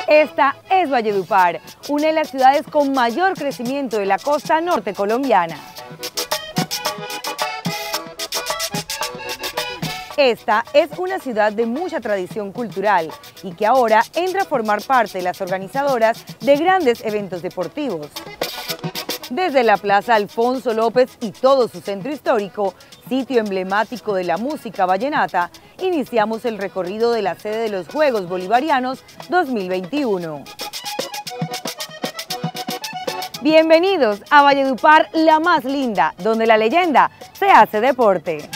Esta es Valledupar, una de las ciudades con mayor crecimiento de la costa norte colombiana. Esta es una ciudad de mucha tradición cultural y que ahora entra a formar parte de las organizadoras de grandes eventos deportivos. Desde la Plaza Alfonso López y todo su centro histórico, sitio emblemático de la música vallenata, iniciamos el recorrido de la sede de los Juegos Bolivarianos 2021. Bienvenidos a Valledupar, la más linda, donde la leyenda se hace deporte.